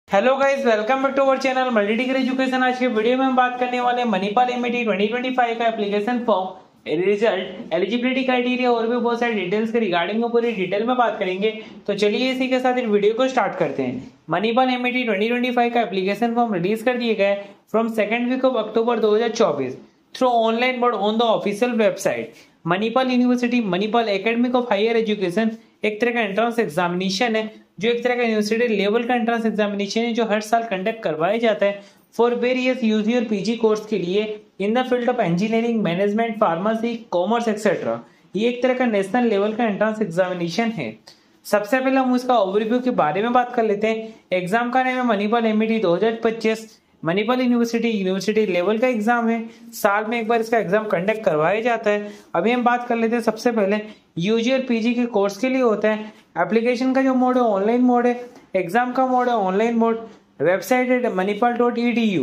Hello guys, welcome back to our channel multi degree education. आज के video में हम बात करने वाले हैं मणिपाल एमईटी 2025 का application form, result, eligibility criteria और भी बहुत सारे डिटेल्स के रिगार्डिंग पूरी डिटेल में बात करेंगे। तो चलिए इसी के साथ इस वीडियो को स्टार्ट करते हैं। मणिपाल एमईटी 2025 का एप्लीकेशन फॉर्म रिलीज कर दिए गए from second week of October 2024 through online mode on the official website. Manipal university Manipal academic of higher education एक तरह का एंट्रेंस एग्जामिनेशन है, जो एक तरह का यूनिवर्सिटी लेवल का एंट्रेंस एग्जामिनेशन है जो हर साल कंडक्ट करवाया जाता है फॉर वेरियस यूजी और पीजी कोर्स के लिए in the field of engineering, management, pharmacy, commerce etcetera. ये एक तरह का नेशनल लेवल का एंट्रेंस एग्जामिनेशन है। सबसे पहले हम उसका ओवरव्यू के बारे में बात कर लेते हैं। एग्जाम का नाम है Manipal MET 2025। Manipal university level का एग्जाम है, साल में एक बार इसका एग्जाम कंडक्ट करवाया जाता है। अभी हम बात कर लेते हैं सबसे पहले यूजी और पीजी के कोर्स के लिए होता है। एप्लीकेशन का जो मोड है ऑनलाइन मोड है, एग्जाम का मोड है ऑनलाइन मोड। वेबसाइट है manipal.edu।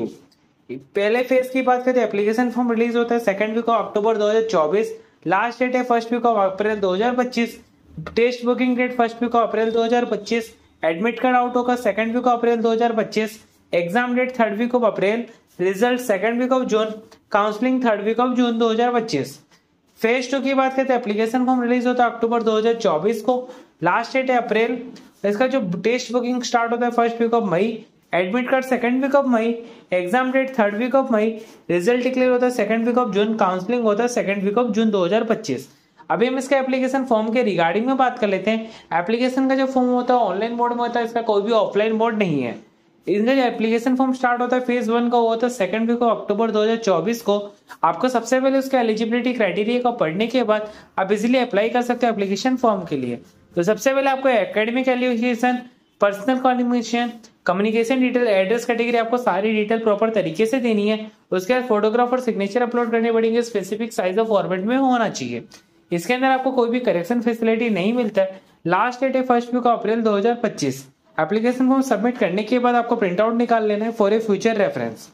पहले फेज की बात करते हैं, एप्लीकेशन फॉर्म रिलीज होता है second week of October 2024। Last date है first week of April 2025। Test booking date first week of April 2025। Admit card out होगा second week of April 2025। Exam date third week of April. Result second week of June. Counselling third week of June 2025। Phase 2 की बात करते हैं, application form release होता है अक्टूबर 2024 को। Last date है अप्रैल। इसका जो टेस्ट बुकिंग स्टार्ट होता है first week of May. Admit card second week of May. Exam date third week of May. Result declare होता है second week of June. Counselling होता है सेकंड वीक ऑफ जून 2025। अभी हम इसका एप्लीकेशन फॉर्म के रिगार्डिंग में बात कर लेते हैं। एप्लीकेशन का जो फॉर्म होता है ऑनलाइन मोड में होता है, इसका कोई भी ऑफलाइन मोड नहीं है। इनका जो एप्लीकेशन फॉर्म स्टार्ट होता है फेज 1 का, वो होता है सेकंड वीक ऑफ अक्टूबर 2024 को। आपको सबसे पहले उसका एलिजिबिलिटी क्राइटेरिया को पढ़ने के बाद आप इजीली अप्लाई कर सकते हो एप्लीकेशन फॉर्म के लिए। तो सबसे पहले आपको academic education, personal qualification, communication detail, address category, आपको सारी डिटेल प्रॉपर तरीके से देनी है। उसके बाद फोटोग्राफ और सिग्नेचर अपलोड करने पड़ेंगे, स्पेसिफिक साइज और फॉर्मेट में होना चाहिए। इसके अंदर आपको कोई भी करेक्शन फैसिलिटी नहीं मिलता है। लास्ट डेट है first week of April 2025। Application form submit करने के बाद आपको प्रिंट आउट निकाल लेना है for a future reference.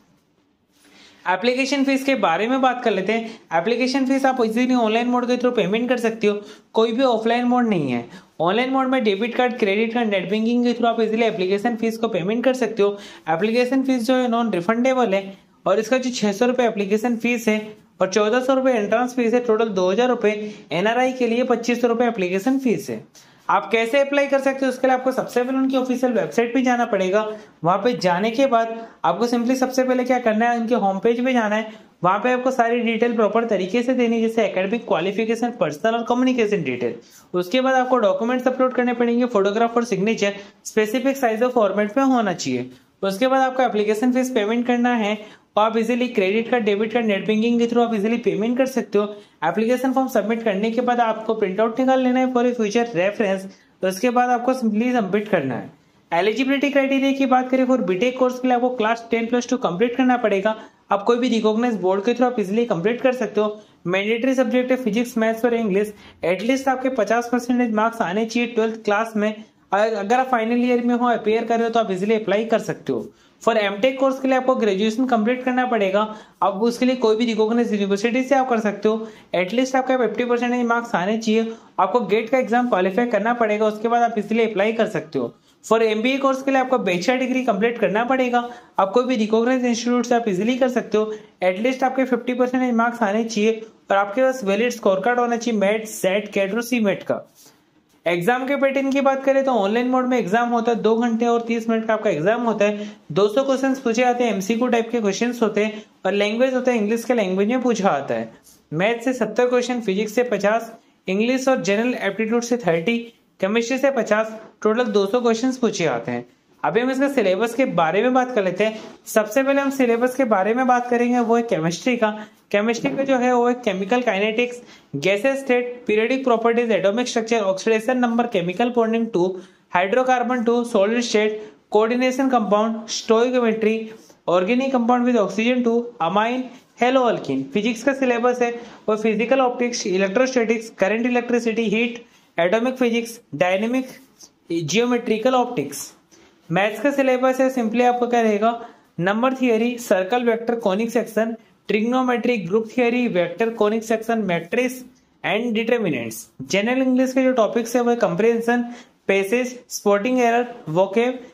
Application fees के बारे में बात कर लेते हैं। एप्लीकेशन फीस आप इजीली ऑनलाइन मोड के थ्रू पेमेंट कर सकते हो, कोई भी ऑफलाइन मोड नहीं है। ऑनलाइन मोड में debit card, credit card, net banking के थ्रू आप इजीली एप्लीकेशन फीस को पेमेंट कर सकते हो। एप्लीकेशन फीस जो है नॉन रिफंडेबल है और इसका जो 600 रुपये एप्लीकेशन फीस है और 1400 रुपये एंट्रेंस फीस है, टोटल 2000 रुपये। एनआरआई के लिए 2500 रुपये एप्लीकेशन फीस है। आप कैसे अप्लाई कर सकते हो, उसके लिए आपको सबसे पहले उनकी ऑफिशियल वेबसाइट पे जाना पड़ेगा। वहां पे जाने के बाद आपको सिंपली सबसे पहले क्या करना है, उनके होम पेज पे जाना है। वहां पे आपको सारी डिटेल प्रॉपर तरीके से देनी है, जैसे एकेडमिक क्वालिफिकेशन, पर्सनल और कम्युनिकेशन डिटेल। उसके बाद आपको डॉक्यूमेंट्स अपलोड करने पड़ेंगे, फोटोग्राफ और सिग्नेचर स्पेसिफिक साइज और फॉर्मेट में होना चाहिए। उसके बाद आपको एप्लीकेशन फीस पेमेंट करना है और आप easily credit card, debit card, net banking के थ्रू आप इजीली पेमेंट कर सकते हो। एप्लीकेशन फॉर्म सबमिट करने के बाद आपको प्रिंट आउट निकाल लेना है फॉर ए फ्यूचर रेफरेंस। तो उसके बाद आपको सिंपली सबमिट करना है। एलिजिबिलिटी क्राइटेरिया की बात करें, फॉर बीटेक कोर्स के लिए आपको क्लास 10+2 कंप्लीट करना पड़ेगा। आप कोई भी रिकॉग्नाइज बोर्ड के थ्रू आप इजीली कंप्लीट कर सकते हो। मैंडेटरी सब्जेक्ट है फिजिक्स, मैथ्स और इंग्लिश। एटलीस्ट आपके 50% मार्क्स आने चाहिए 12th क्लास में। अगर आप फाइनल ईयर में हो, अपेयर कर रहे हो, तो आप इजीली अप्लाई कर सकते हो। फॉर एमटेक कोर्स के लिए आपको ग्रेजुएशन कंप्लीट करना पड़ेगा। अब उसके लिए कोई भी रिकॉग्नाइज यूनिवर्सिटी से आप कर सकते हो। एटलीस्ट आपका 50% मार्क्स आने चाहिए। आपको गेट का एग्जाम क्वालिफाई करना पड़ेगा, उसके बाद आप इसलिए अप्लाई कर सकते हो। फॉर एमबीए कोर्स के लिए आपको बैचलर डिग्री कंप्लीट करना पड़ेगा। आप कोई भी रिकॉग्नाइज इंस्टीट्यूट से आप इजीली कर सकते हो। एटलीस्ट आपके 50% मार्क्स आने चाहिए और आपके पास वैलिड स्कोर कार्ड होना चाहिए मैट, सेट, कैट और सीमेट का। एग्जाम के पैटर्न की बात करें तो ऑनलाइन मोड में एग्जाम होता है 2 घंटे और 30 मिनट का आपका एग्जाम होता है। 200 क्वेश्चंस पूछे जाते हैं, एमसीक्यू टाइप के क्वेश्चंस होते हैं और लैंग्वेज होता है इंग्लिश के लैंग्वेज में पूछा आता है। मैथ से 70 क्वेश्चन, फिजिक्स से 50, इंग्लिश और जनरल एप्टीट्यूड से 30, केमिस्ट्री से 50, टोटल 200 क्वेश्चन पूछे आते हैं। अभी हम इसका सिलेबस के बारे में बात कर लेते हैं। सबसे पहले हम सिलेबस के बारे में बात करेंगे, वो है केमिस्ट्री का। केमिस्ट्री का जो है वो है chemical kinetics, gases state, periodic properties, atomic structure, oxidation number, chemical bonding 2, hydrocarbon 2, solid state, coordination compound, stoichiometry, organic compound with oxygen 2, amine, halo alkene. Physics का सिलेबस है वो physical optics, electrostatics, current electricity, heat, atomic physics, dynamic, geometrical optics. Maths का syllabus है simply आपको क्या रहेगा, number theory, circle, vector, conic section, trigonometry, group theory, vector, conic section, matrix and determinants. General English के जो topics है वो comprehension, passage, spotting error, vocab,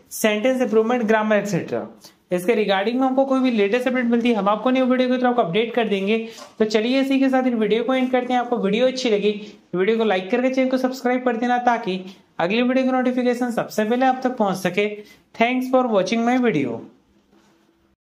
sentence improvement, grammar etcetera. इसके रिगार्डिंग में हमको कोई भी लेटेस्ट अपडेट मिलती है हम आपको न्यू वीडियो के थ्रू आपको अपडेट कर देंगे। तो चलिए इसी के साथ इस वीडियो को एंड करते हैं। आपको वीडियो अच्छी लगी वीडियो को लाइक करके चैनल को सब्सक्राइब कर देना ताकि अगली वीडियो की नोटिफिकेशन सबसे पहले आप तक पहुंच सके। Thanks for watching my video.